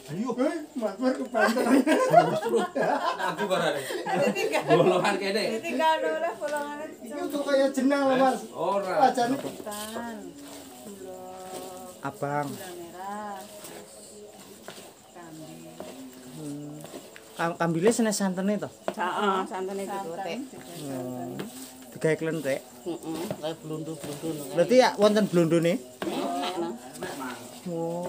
Ayo, Matmur ke Banten. nanti barane. Bolongan kene. Ditinggal oleh bolongan Iki kok kaya jeneng lho, Mas. Ora. Wajane ketan. Gula. abang. Gula merah. Kambing. Kambile senes santene to? Heeh, santene ditotek. Digawe klenthek. Heeh, kaya blundu-blundu ngono. Berarti ya wonten blondone? Enak no. Oh.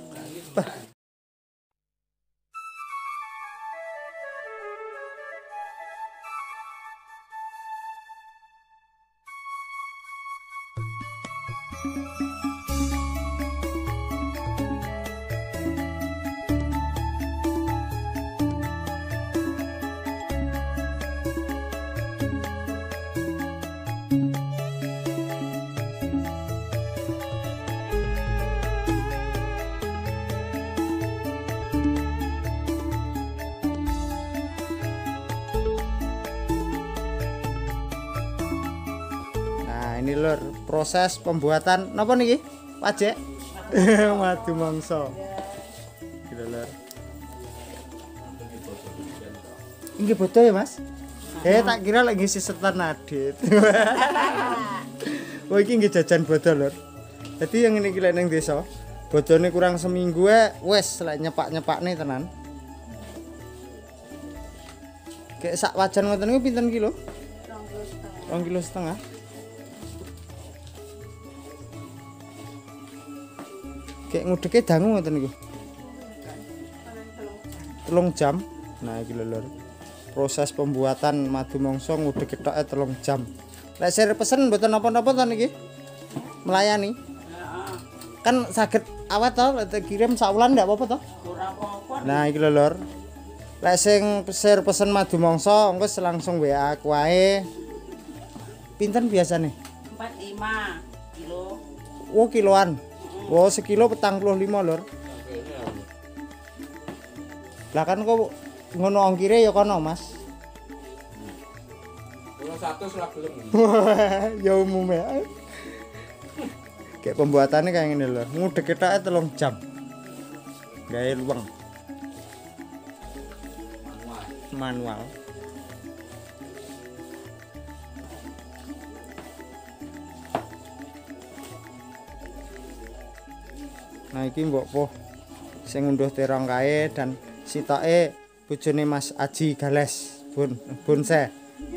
Ini lur proses pembuatan napa niki? Pajek. Madu mangsa. Iki lur. Inggih bodo ya, Mas? Tak kira lagi ngisi setan adit. Oh iki nggih jajan bodo lur. Dadi yang ini lek ning desa, bodone kurang seminggu wis lek nyepak-nyepakne tenan. Kayak sak wajan ngoten niku pinten kilo? 2,5 kilo. Kayak ngudeke dangu ngoten niku. 3 jam. Nah iki lho lur. Proses pembuatan madu mangsa ngudeke toke 3 jam. Lek saya pesen mboten napa-napa to niki. Melayani. Kan saged awet to lek kirim sak wulan ndak apa-apa to? Ora apa-apa. Nah iki lho lur. Lek sing pesen madu mangsa engko langsung WA aku wae. Pinten biasane? 45 kilo. Oh kiloan. Oh sekilo 45 lur. Lah kan kok ngono ongkire ya kono Mas. Kalau 100 ora gelem. Ya umume. Kayak pembuatannya kayak gini lur. Ngudek etoke 3 jam. Gawe luweng. Manual. Nah iki mbok po sing ngunduh terong kae dan sitoke bojone Mas Aji Gales Bonse.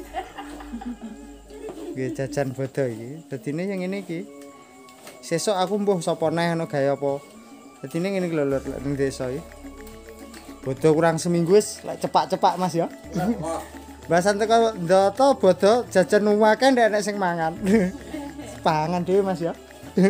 Nggih jajan bodo iki. Dadine yang ngene iki. Sesuk aku mbuh sapa neh ono gawe apa. Dadine ngene iki lho lur ning desa iki. Bodo kurang seminggu wis lek cepak-cepak Mas ya. Bahasan teko ndoto bodo jajan umake ndak enek sing mangan. Pangan dhewe Mas ya.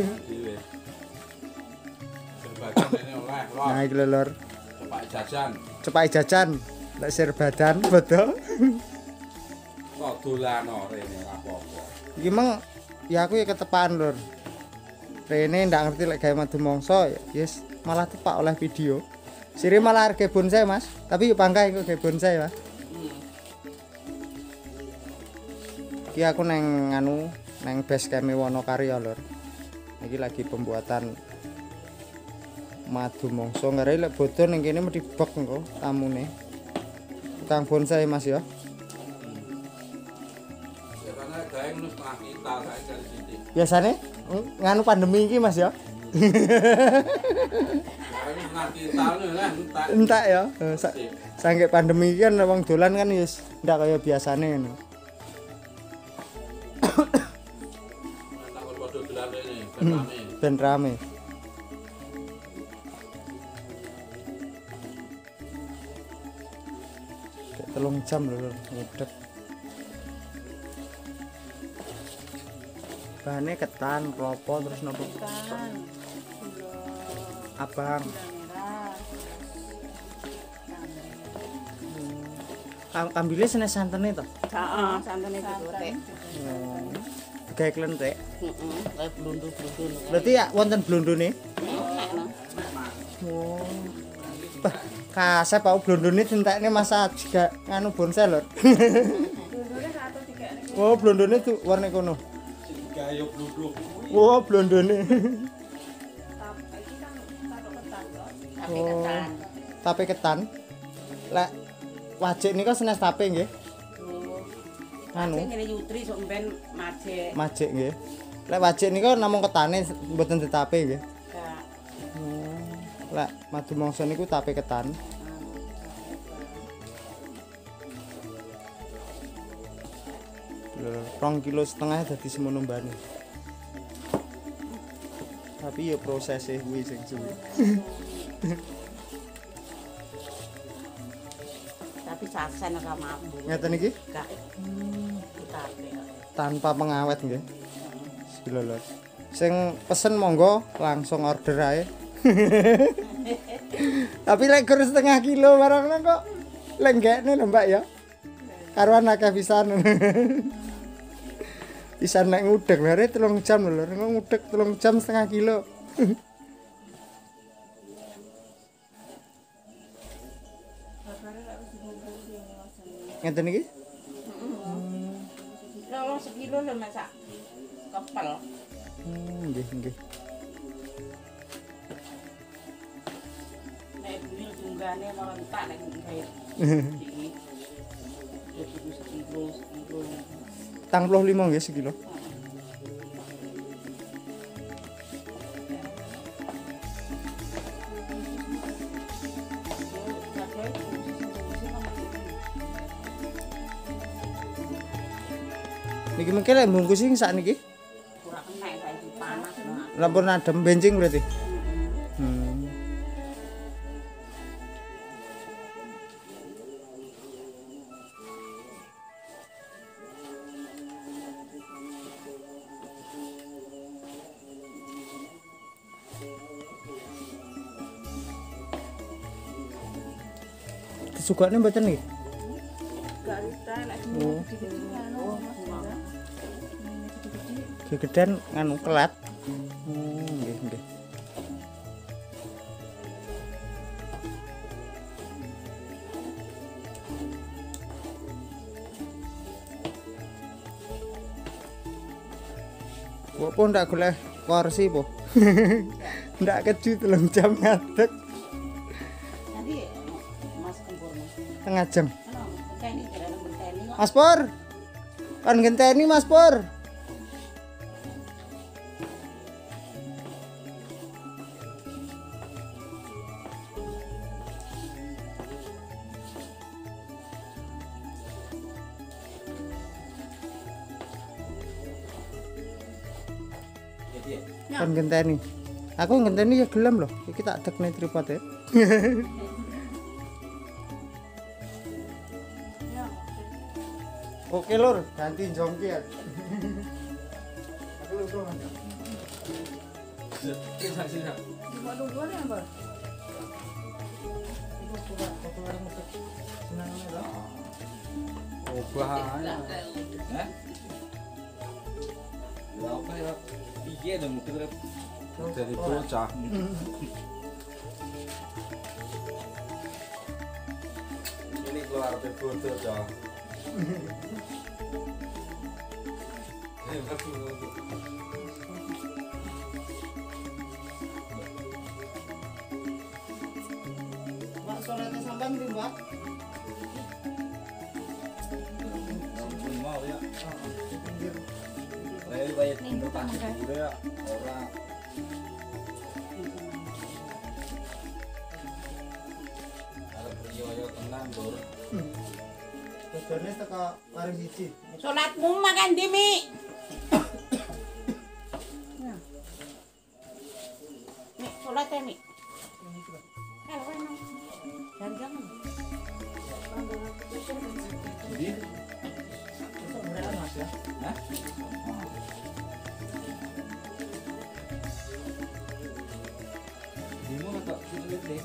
Nah iki lho lur. Cepak jajan. Lek sir badan bodo. Kok dolan rene apa-apa. Iki meng ya aku ya ketepaan lur. Rene ndak ngerti lek gawe madu mangsa yes malah tepak oleh video. Sire malah harga bonsai Mas, tapi yuk bangkai kok gawe bonsai Mas. Iki aku neng base camp Wonokarya lur. Iki lagi pembuatan madu mangsa ngare lek bodo ning kene mesti bek engko tamune. Tukang bonsai Mas ya. Biasane gawe ngono setengah kita sae dari sini. Biasane nganu pandemi iki Mas ya. Entak ya. Sangke pandemi iki kan wong dolan kan wis ndak kaya biasane ngono. Takon padha dolan rene Ben rame. Kayak 3 jam lho ngudek. Bahannya ketan, klopo terus nopo? Ketan. Gula. Abang. Gula merah. Kambing. Kambile senes santene to? Heeh, santene ditotek. Digawe klenthek. Heeh, kaya blundu-blundu ngono. Berarti ya wonten blondone? Enak no. Oh. Bah, kasep aku blondone dintekne Mas Aji nganu bonsai lho. Blundune 1 3 Oh, blondone tuh warna kono. Gayo bluduk. Oh, blondone. Iki kan taruh ketan to. Tapi ketan. tape ketan. Lek wajik nika senes tape nggih. Anu. Sing ngene yutri sok mben majek. Majik nggih. Lek wajik nika namung ketane mboten ditape nggih. Gak. Lek madu mangsa niku tape ketan. Lho, 2,5 kilo dadi semono mbane. Tapi ya prosesnya kuwi sing suwi. Tapi sasen ora mampu. Ngeten iki Gak. Tape. tanpa pengawet nggih. Lho. Sing pesen monggo langsung order ae. Tapi lek kur 0,5 kilo barang kok lenggekne lho Mbak ya. Karuan akeh pisan. Pisan nek ngudeg bare 3 jam lho, ngudeg 3 jam 0,5 kilo. Ngeten iki? Lho sekilo lho masak kepel. Nggih, nggih. Nek buli tunggane malah entak nek gawe. Iki. Ya kudu sekilo. 45 nggih sekilo. Niki mengke lek bungkus sing sakniki Kurang enak saiki panas banget. lampun adem benjing berarti. Kesukane mboten niki? Gak bisa nek Oh. anu. Gegeden nganu kelat. Nggih, nggih. Kok pun ndak golek kursi po. Ndak keju 3 jam ngadeg Nanti Mas Kempur Mas. 1/2 jam. Ano, bertani jalan bertani kok. Mas Pur. Kan genteni Mas Pur. Jadi Kan genteni. Aku ngenteni ya gelem loh. Iki tak dekne tripod ya. Oke lur, ganti jongkian. Aku lupa Mas. sini. Mau nunggu ya, Mbak? Iku surat kotoran musik. Senangane lho. Oh bahaya. Hah? Ya apa ya? Piye dong kita dari bocah. Ini keluar dari bocah, Cah. Mbak sorete sampean ndi, Mbak? Mau ya. Pinggir. Saya bayar investasi dulu ya orang. Kalau pergi tenang Bor. Bedone teko warung siji. Salatmu makan di Mi. Mi, salat ya Mi. Kalau kan jangan. Jadi, Mas ya. hah? Di mana tak sulit deh.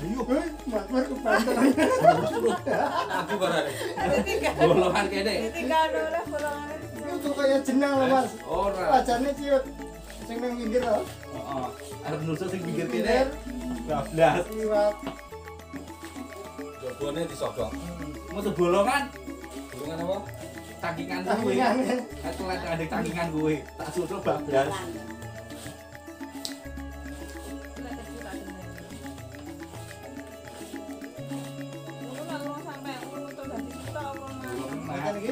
Ayo. Mas kebantu. Aku barane. Ditinggal. Bolongan kene. Ditinggal oleh bolongan. Itu kayak jenang loh Mas. Ora. Wajane ciut. Sing nang pinggir loh. Heeh. Arep nusuk sing pinggir Pinggir. kene. Bablas. Liwat. Jogone disodok. Musuh bolongan. Bolongan apa? Tangkingan kuwe. Tangkingan. Aku lek ada tangkingan kuwe. Tak susuk bablas. Makan iki.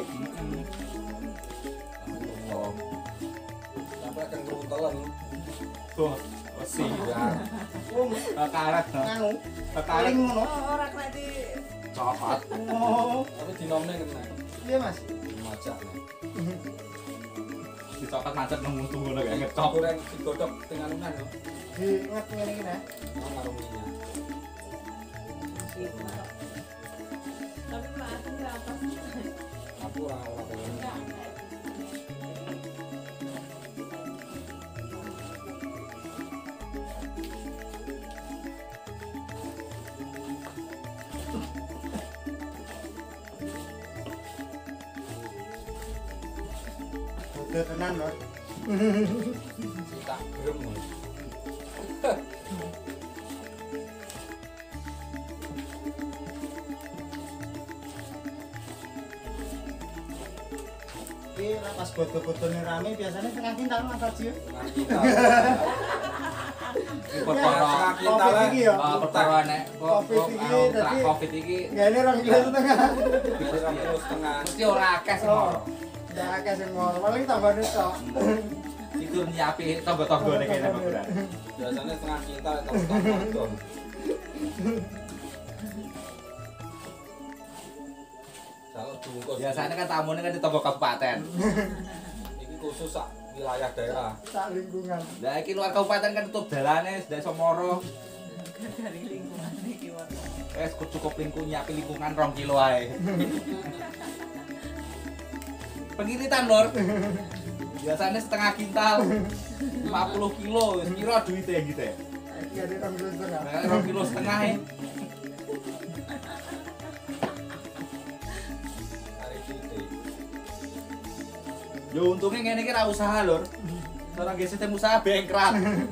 Sampai akan keruntelan. Tuh, siar. Wong Karet. nganu. Karet Paling ngono. Ora kena di cokot. Oh. Tapi dinomne kena. Iya Mas. Macak. Dicokot macet nang mutu ngono kayak ngecok. Goreng digodhog teng anunan lho. Diinget ngene iki nah. Karo minyak. tapi kalau aku nggak apa Aku ora ora. Udah tenan lho. Tak grem. Iki pas bodo-bodone rame biasanya tengah kintal Mas Haji. Perkara Covid iki ya. perkara nek Covid iki dadi Covid iki ngene 2 kilo setengah. setengah. Mesti ora akeh semua. Ndak akeh sing mau. Paling tambane tok. Tidur nyiapi tonggo-tonggone kene Mas. Biasanya setengah kintal atau setengah ton. Kalau bungkus Biasanya kan tamune kan di tonggo kabupaten. ini khusus sak wilayah daerah. Sak lingkungan. Lah iki luar kabupaten kan tutup dalane sedaya Somoro. dari lingkungan iki wae. Wes cukup nyiapi lingkungan 2 kilo ae. Pengiritan lor. Biasanya setengah kintal 50 kilo, wis piro duite gitu ya? Iki ada 2 kilo setengah. 2 kilo setengah ya. Hari ini Yo untungnya ngene iki ra usaha lur. Ora nggih sistem usaha bengkrat.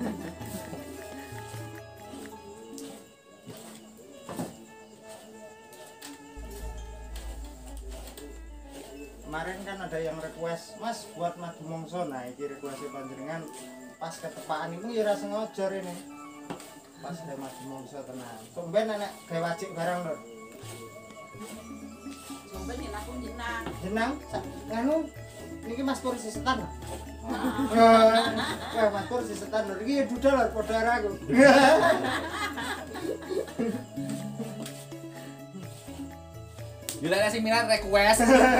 Kemarin kan ada yang request, Mas buat madu mongso. Nah, iki request panjenengan pas ketepaan iku ya ra sengaja rene. Pas ada madu mongso tenan. Tumben enek gawe wajik barang lho. Sampai nih aku jenang. Jenang nganu niki Mas Pur setan. Mas Pur setan lho. Iki dudal lho padha karo aku. Yo lek sing minat request.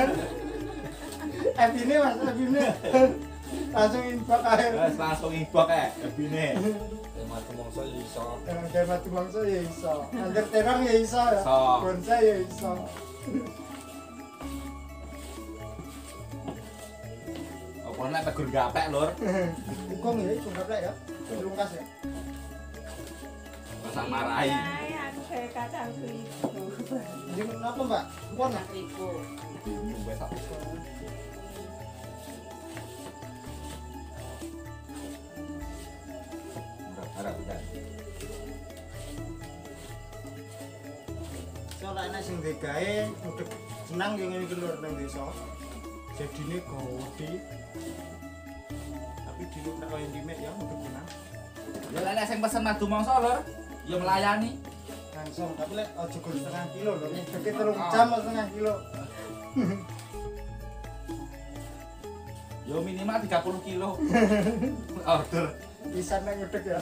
Ini Mas, ini langsung infak air. Wes langsung inbox ae lebine. tema mongso iso. Gawe madu mongso ya iso. Anjir terang ya iso ya. Iso. Bonsai ya iso. Apa nek tegur gapek lur. Ukung ya, ikung gaplek ya. Lungkas ya. Masa marahi. Ya, aku kayak kacang kripo. Ini kenapa Mbak? Kupon ya? Kripo. Wes tak. Harap udah. Soalnya enak sing digawe udek senang yang ini keluar nang desa. Jadine gawedi. Tapi di luar kaya intimate ya udek senang. Ya lek sing pesen madu mongso lur, ya melayani. Langsung tapi lek aja gol setengah kilo lho. Udeke 3 jam atau setengah kilo. Yo minimal 30 kilo. Order. Bisa nang udek ya.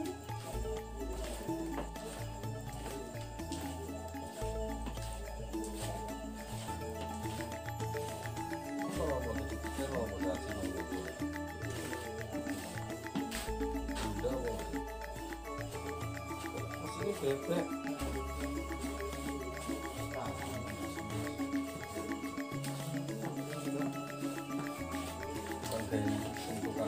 Kalau mau dipikir mau dasi nunggu. Udah mau. Masih ini bebek.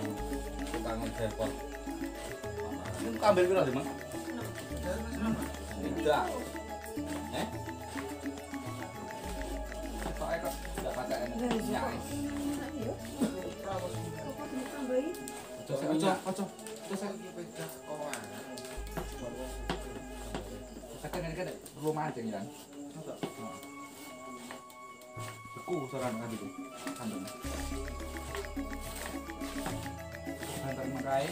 Tukang depot. Ini ambil piro, Mang? Tidak. Kok enggak pakai minyak. Ojo. Terus saya kan rumah aja kan. Beku soran kan itu. Kandung. Antar makai.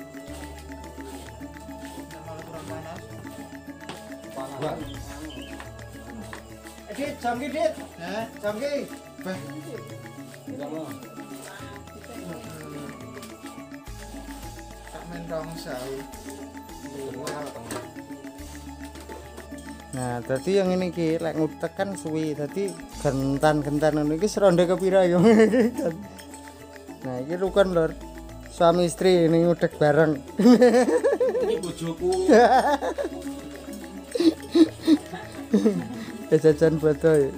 Malah kurang panas. Panas. Dit, jam ki, Dit. Jam ki. Bah. Enggak mau. Tak main dong sahur. Nah, dadi yang ini ki lek ngutek kan suwi. Dadi gentan-gentan ngono iki seronde kepira yo. Nah, iki rukun lur. Suami istri ini ngudek bareng. Ini bojoku. Jajan bodoh.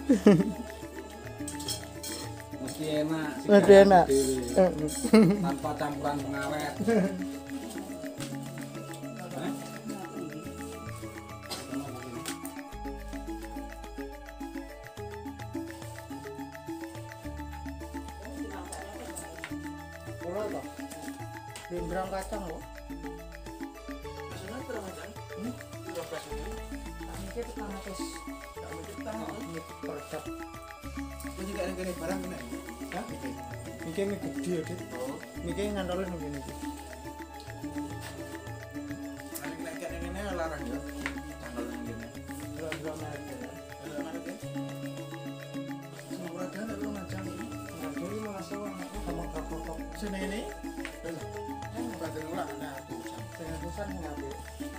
Mesti enak. Mesti enak. Tanpa campuran pengawet. Ora to. Limbrang kacang lho. Maksudnya kurang macam? 12 ini. Mikir 500. Tak mikir tangan. Per jam. Ini juga ada barang kena. Hah? Mikir mie gede ya, Dit. Oh. Mikir ngantolin ngene iki. Naik ini larang ya. Tanggal ini. Dua merek ya. Ada mana ke? Semua ada ada lu macam ini. Nah, jadi malah sewa aku sama kakak. Sini ini. Bukan tenang ada aku. Sing atusan sing apik.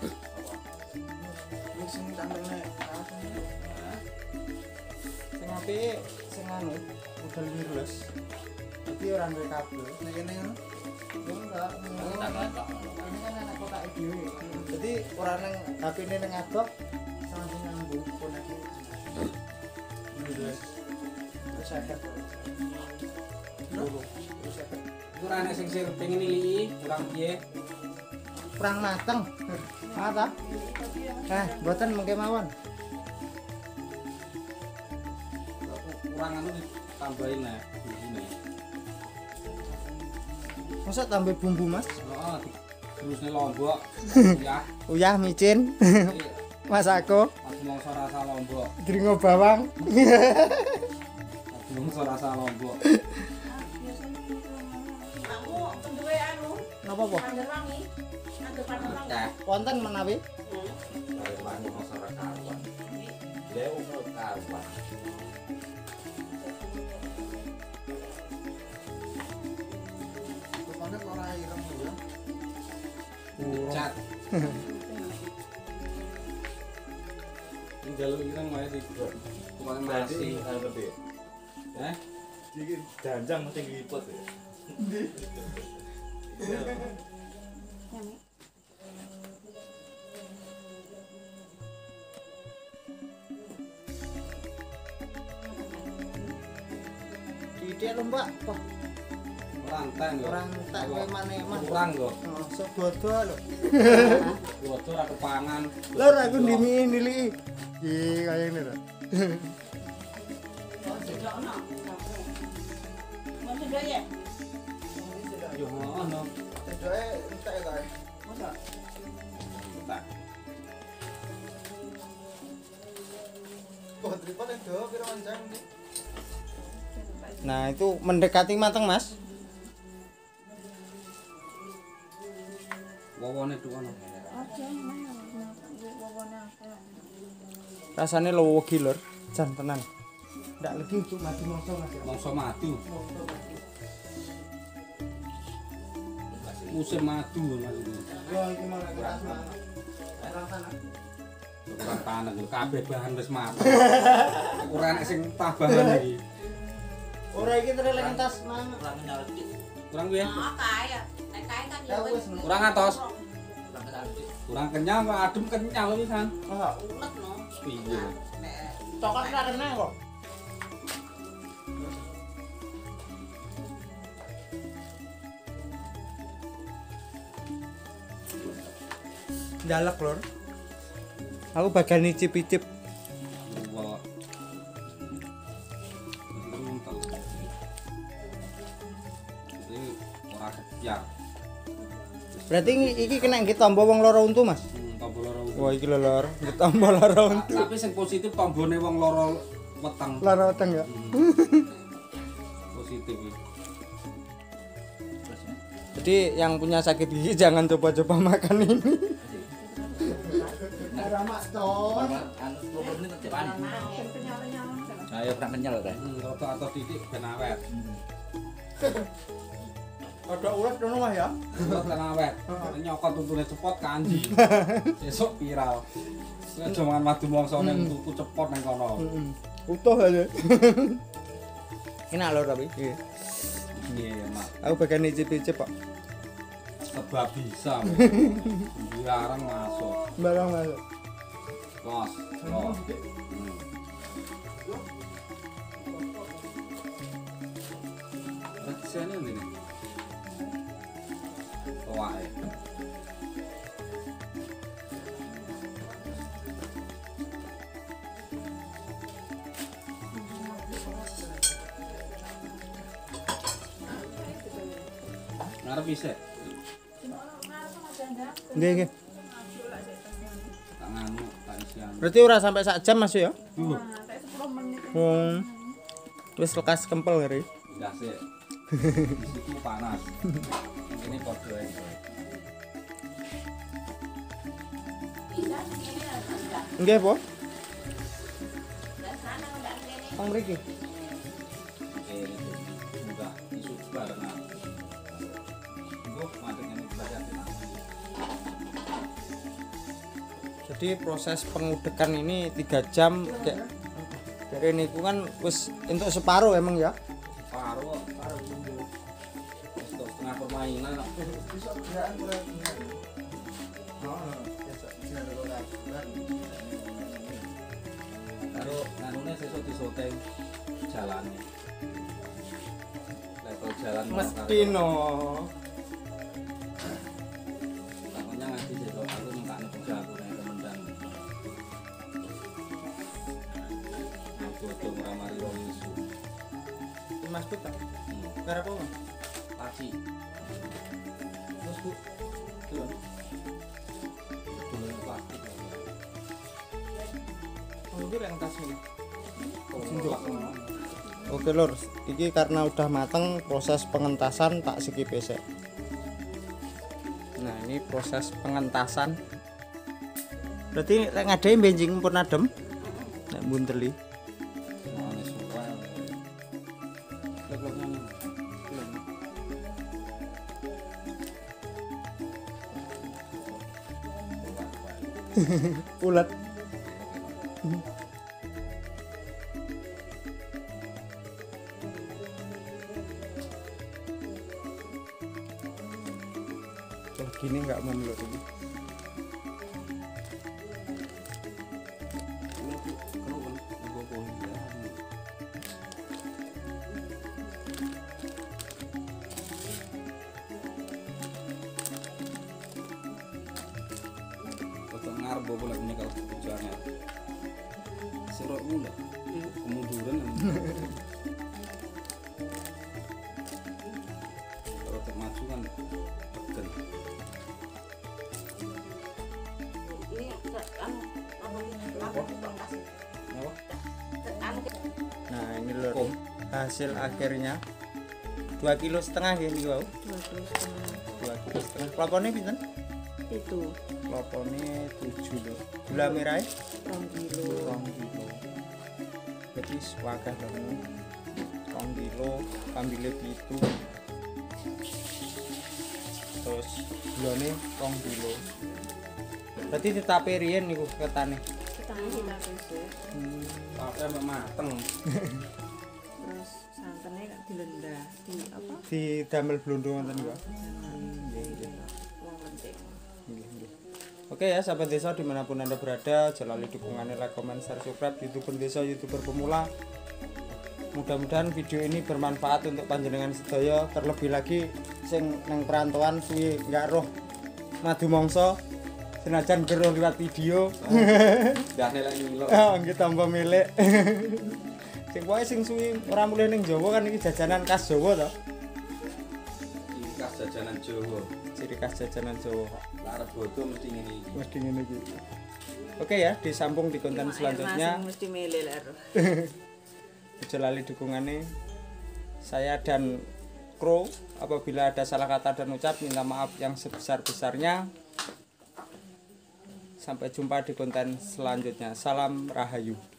Ini sing tanggalnya apa nih? Sing apik sing anu model wireless. Tapi orang duwe kabel. Nek kene ngono. Yo enggak. Ini kan anak kotak dhewe. Jadi ora nang HP-ne ning abot langsung nyambung koneksi. Wireless. Terus sakit. Terus sakit. Kurang nek sing pengen nilii, kurang piye? Kurang mateng. Apa? Mboten mengke mawon. Kurang anu tambahin lah ini. Masa tambah bumbu, Mas? Heeh, terusnya lombok. Ya. Uyah micin. Mas aku Aku mau rasa lombok. dringo bawang. Aku mau rasa lombok. Aku penduwe anu, Napa po? Panderwangi. Ada Panderwangi. Teh. Wonten menawi? Kare mangu masyarakat karuan. Dia umur karuan. Rupanya kok ora ireng ya. Cat. Jalur ireng wae di tukang nasi. Eh? Iki janjang mesti nglipet ya. Didik lho, Mbak. Wah, Rantang lho. orang tak kowe maneh-maneh. Kurang lho. Oh, sebodo lho. Bocor aku pangan. Lur aku ndimi niliki. Iki kaya ngene lho. Oh, tidak ono. Mau sudah ya? Yo ono. Sedoe entek ya kae. Masa? Tak. Kok tripod yang do piro mancang iki? Nah, itu mendekati mateng, Mas. Wawone tuh ono. Oke, mana? Wawone akeh. Rasane lowegi lur, jan tenan. Ndak legi untuk mati mongso, Mas. Mongso madu. Musim madu Mas ini. Yo iki malah kurang semangat. Kurang tanah. Kurang panas lho, kabeh bahan wis mateng. Ora enek sing tambahan iki. Ora iki tereleng tas, Mang. Kurang nyala dik. Kurang piye? Oh, kaya. Nek kaya kan ya Ya wis. wis. Kurang atos. Kurang nyala dik. Kurang kenyal kok adem kenyal pisan. Oh, Ulet no. Piye? Nek coklat ra kena kok. Dalek lur. Aku bagian icip-icip. Wah. Ini ora kepiar. Berarti iki kena nggih tombo wong loro untu, Mas. Tombol loro. Wah, iki lho lor, nggih tombo loro untu. Tapi sing positif tombone wong loro weteng. Loro weteng ya. Positif iki. Jadi yang punya sakit gigi jangan coba-coba makan ini. Ramak toh. Anu 10 menit cepan. Nah, ya kurang kenyal ta. Rada atau titik ben awet. Ada ulat ngono Mas ya. Rada ben awet. Nyokot tuntune cepot kanji. Sesuk viral. Aja mangan madu mongso ning tuku cepot nang kono. Utuh aja. Enak lho tapi. Iya. Iya, Mak. Aku bagian icip-icip, Pak. Sebab bisa. Dilarang masuk. Barang masuk. Los. Los. Rasanya ini. Wah. Ngarep bisa. Nggih, nggih. Tak nganu, tak isian. Berarti ora sampai sak jam Mas ya? Duh, Wis lekas kempel hari. enggak sih. Di situ panas. Ini podo ae. Nggih, Po. Pang mriki. Oke, itu. Enggak, isu barengan. Matengnya belajar. Jadi proses pengudekan ini 3 jam kayak dari niku kan wis entuk separuh emang ya. Paruh dulu. Setengah permainan. Karo nganune sesuk disoteng jalannya. Level jalan Mesti no. Takutnya ngasih sesuk aku ngekane kerja aku nek kemendang. Aku tuh meramari wong isu. Mas Put. Karep apa? Mas? Laci. Mas Bu. Dulu plastik. Mungkin yang tas ini. Sindok. Oke lur, iki karena udah mateng proses pengentasan tak skip sik. Nah, ini proses pengentasan. Berarti lek ngadai benjing pun adem. Nek bunteli. Semuanya suka. Lek-leknya nih. Ulat. Kalau gini nggak mau meluk ini. Ngarep boleh punya kalau tujuannya serot mula kemunduran kalau termaju kan pegen Nah, ini lur. Hasil akhirnya 2,5 kilo gini wow. 2,5 kilo. Kloponnya pinten? Itu Kloponnya 7 lho. Gula merah 2 kilo. 2 kilo. Jadi swakah dong. 2 kilo, ambilnya itu. Terus gulanya 2 kilo. Berarti ditape riyen niku ketane. Ketane kita besok. tapi sampai mateng Terus santannya kan dilendah di apa? Di damel blondo ngoten niku. Wong penting. Oke ya sahabat desa dimanapun anda berada, jalani dukungannya, like, comment, share, subscribe youtuber desa, youtuber pemula. Mudah-mudahan video ini bermanfaat untuk panjenengan sedaya, terlebih lagi sing nang perantauan suwi nggak roh madu mongso. Senajan geruh liwat video. Dah nek nyilok. Oh, nggih tambah milik. Sing pokoke sing suwi ora mulih ning Jawa kan iki jajanan khas Jawa to. Iki khas jajanan Jawa. Ciri khas jajanan Jawa. Lah arep bodo mesti ngene iki. Mesti ngene iki. Oke ya, disambung di konten selanjutnya. mesti milih lah. Ojo lali dukungannya. Saya dan kru apabila ada salah kata dan ucap minta maaf yang sebesar-besarnya. Sampai jumpa di konten selanjutnya. Salam Rahayu.